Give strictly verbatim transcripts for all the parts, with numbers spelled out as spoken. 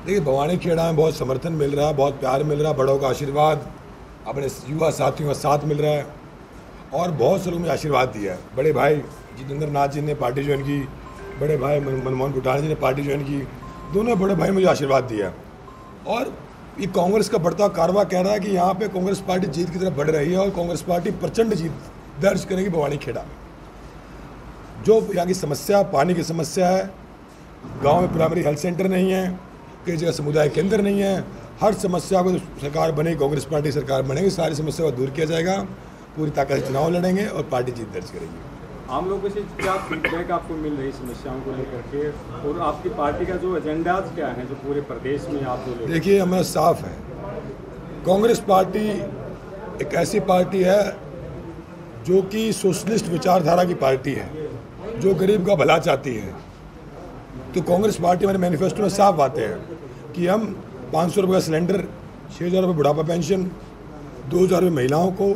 देखिए, भवानी खेड़ा में बहुत समर्थन मिल रहा है, बहुत प्यार मिल रहा है, बड़ों का आशीर्वाद, अपने युवा साथियों का साथ मिल रहा है और बहुत से लोगों ने आशीर्वाद दिया है। बड़े भाई जितेंद्र नाथ जी ने पार्टी ज्वाइन की, बड़े भाई मनमोहन कुटार जी ने पार्टी ज्वाइन की, दोनों बड़े भाई मुझे आशीर्वाद दिया। और ये कांग्रेस का बढ़ता कारवा कह रहा है कि यहाँ पे कांग्रेस पार्टी जीत की तरफ बढ़ रही है और कांग्रेस पार्टी प्रचंड जीत दर्ज करेगी भवानी खेड़ा में। जो यहाँ की समस्या, पानी की समस्या है, गांव में प्राइमरी हेल्थ सेंटर नहीं है, कई जगह समुदाय केंद्र नहीं है, हर समस्या को सरकार बनेगी, कांग्रेस पार्टी सरकार बनेगी, सारी समस्या को दूर किया जाएगा, पूरी ताकत से चुनाव लड़ेंगे और पार्टी जीत दर्ज करेगी। आम लोगों से क्या फीडबैक आपको मिल रही समस्याओं को लेकर के और आपकी पार्टी का जो एजेंडा क्या है जो पूरे प्रदेश में आप जो ले? देखिए, हमें साफ है, कांग्रेस पार्टी एक ऐसी पार्टी है जो कि सोशलिस्ट विचारधारा की पार्टी है, जो गरीब का भला चाहती है। तो कांग्रेस पार्टी हमारे मैनिफेस्टो में साफ बातें हैं कि हम पाँच सौ रुपये का सिलेंडर, छः हज़ार रुपये बुढ़ापा पेंशन, दो हज़ार रुपये महिलाओं को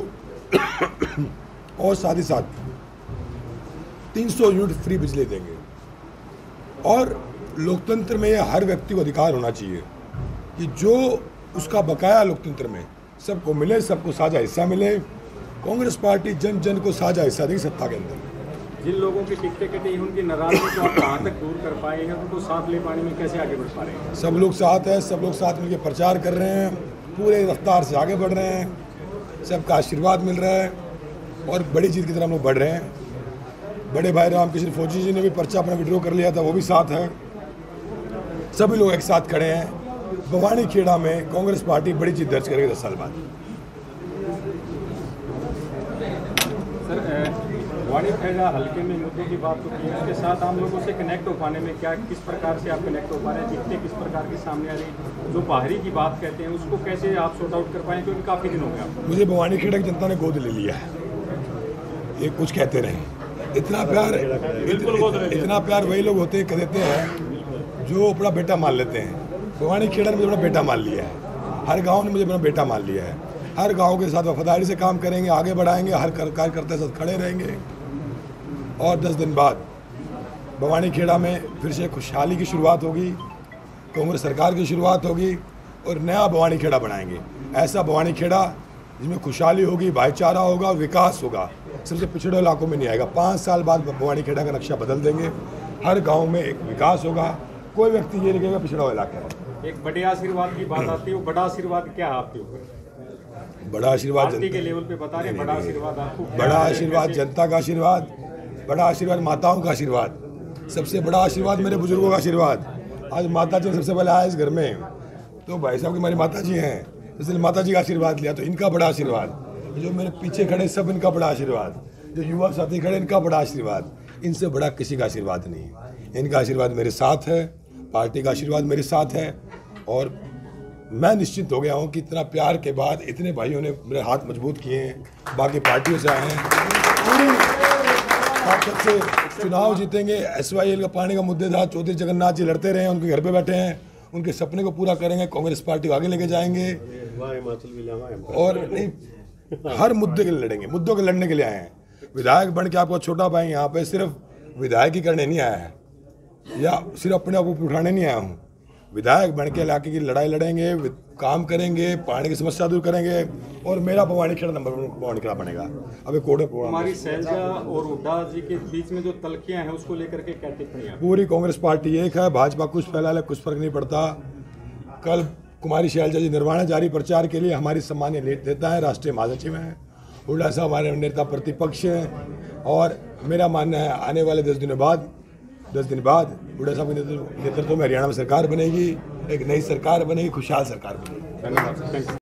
और साथ ही साथ तीन सौ यूनिट फ्री बिजली देंगे। और लोकतंत्र में यह हर व्यक्ति को अधिकार होना चाहिए कि जो उसका बकाया लोकतंत्र में सबको मिले, सबको साझा हिस्सा मिले। कांग्रेस पार्टी जन जन को साझा हिस्सा देगी सत्ता के अंदर। जिन लोगों की टिकटें कटी उनकी नाराजगी को आप कहाँ तक दूर कर पाए हैं, उनको साथ ले पाने में कैसे आगे बढ़ पा रहे हैं? सब लोग साथ हैं, सब लोग साथ मिलकर प्रचार कर रहे हैं, पूरे रफ्तार से आगे बढ़ रहे हैं, सबका आशीर्वाद मिल रहा है और बड़ी जीत की तरफ हम लोग बढ़ रहे हैं। बड़े भाई रामकृष्ण फौजी जी ने भी पर्चा अपना विड्रॉ कर लिया था, वो भी साथ है। सभी लोग एक साथ खड़े हैं। भवानी खेड़ा में कांग्रेस पार्टी बड़ी जीत दर्ज करेगी दस साल बाद। सर, भवानी खेड़ा हल्के में मुद्दों की बात होती है, उसके साथ आम लोगों से कनेक्ट हो पाने में क्या, किस प्रकार से आप कनेक्ट हो पा रहे हैं? दिक्कतें किस प्रकार की सामने आ रही, जो बाहरी की बात कहते हैं उसको कैसे आप सॉर्ट आउट कर पाएँ, क्योंकि काफ़ी दिन हो गया आपको? मुझे भवानी खेड़ा की जनता ने गोद ले लिया है, ये कुछ कहते रहे। इतना प्यार इत, इतना प्यार वही लोग होते हैं देते हैं जो अपना बेटा मान लेते हैं। भवानी खेड़ा ने मुझे अपना बेटा मान लिया है, हर गांव ने मुझे अपना बेटा मान लिया है। हर गांव के साथ वफादारी से काम करेंगे, आगे बढ़ाएंगे, हर कार्यकर्ता के साथ खड़े रहेंगे। और दस दिन बाद भवानी खेड़ा में फिर से खुशहाली की शुरुआत होगी, कांग्रेस सरकार की शुरुआत होगी और नया भवानी खेड़ा बनाएंगे। ऐसा भवानी खेड़ा जिसमें खुशहाली होगी, भाईचारा होगा, विकास होगा, सबसे पिछड़े इलाकों में नहीं आएगा। पाँच साल बाद भवानी खेड़ा का नक्शा बदल देंगे, हर गांव में एक विकास होगा, कोई व्यक्ति ये नहीं कहेगा पिछड़ा हुआ इलाका है। एक बड़े आशीर्वाद की बात आती है, वो बड़ा आशीर्वाद क्या है आपके ऊपर? बड़ा आशीर्वाद पार्टी के लेवल पे बता रहे हैं, बड़ा आशीर्वाद आपको? बड़ा आशीर्वाद जनता का आशीर्वाद, बड़ा आशीर्वाद माताओं का आशीर्वाद, सबसे बड़ा आशीर्वाद मेरे बुजुर्गों का आशीर्वाद। आज माता जी सबसे पहले आए इस घर में, तो भाई साहब की हमारी माता जी हैं, इसलिए माता जी का आशीर्वाद लिया, तो इनका बड़ा आशीर्वाद। जो मेरे पीछे खड़े सब इनका बड़ा आशीर्वाद, जो युवा साथी खड़े इनका बड़ा आशीर्वाद। इनसे बड़ा किसी का आशीर्वाद नहीं। इनका आशीर्वाद मेरे साथ है, पार्टी का आशीर्वाद मेरे साथ है और मैं निश्चिंत हो गया हूँ कि इतना प्यार के बाद इतने भाइयों ने मेरे हाथ मजबूत किए हैं, बाकी पार्टियों से आए हैं, पूरी ताकत से चुनाव जीतेंगे। एस वाई एल का पानी का मुद्देदार चौधरी जगन्नाथ जी लड़ते रहे हैं, उनके घर पे बैठे हैं, उनके सपने को पूरा करेंगे, कांग्रेस पार्टी को आगे लेके जाएंगे और नहीं हर मुद्दे के लिए लड़ेंगे। मुद्दों के लड़ने के लिए आए हैं। विधायक बन के आपको छोटा भाई यहाँ पे सिर्फ विधायक ही करने नहीं आया है या सिर्फ अपने आप को उठाने नहीं आया हूँ। विधायक बन के इलाके की लड़ाई लड़ेंगे, काम करेंगे, पानी की समस्या दूर करेंगे और मेरा भवानी खेड़ा नंबर वन भवानी खेड़ा बनेगा। अभी कोडे हमारी शैलजा और हुड्डा जी के बीच में जो तलखियां हैं उसको लेकर के क्या टिप्पणियां? पूरी कांग्रेस पार्टी एक है, भाजपा कुछ फैला ले, कुछ फर्क नहीं पड़ता। कल कुमारी शैलजा जी निर्वाणा जारी प्रचार के लिए हमारी सम्मान्य नेता है, राष्ट्रीय महासचिव हैं। हुड्डा साहब हमारे नेता प्रतिपक्ष हैं और मेरा मानना है आने वाले दस दिनों बाद दस दिन बाद हुड्डा साहब के नेतृत्व में हरियाणा में सरकार बनेगी, एक नई सरकार बनेगी, खुशहाल सरकार बनेगी। धन्यवाद।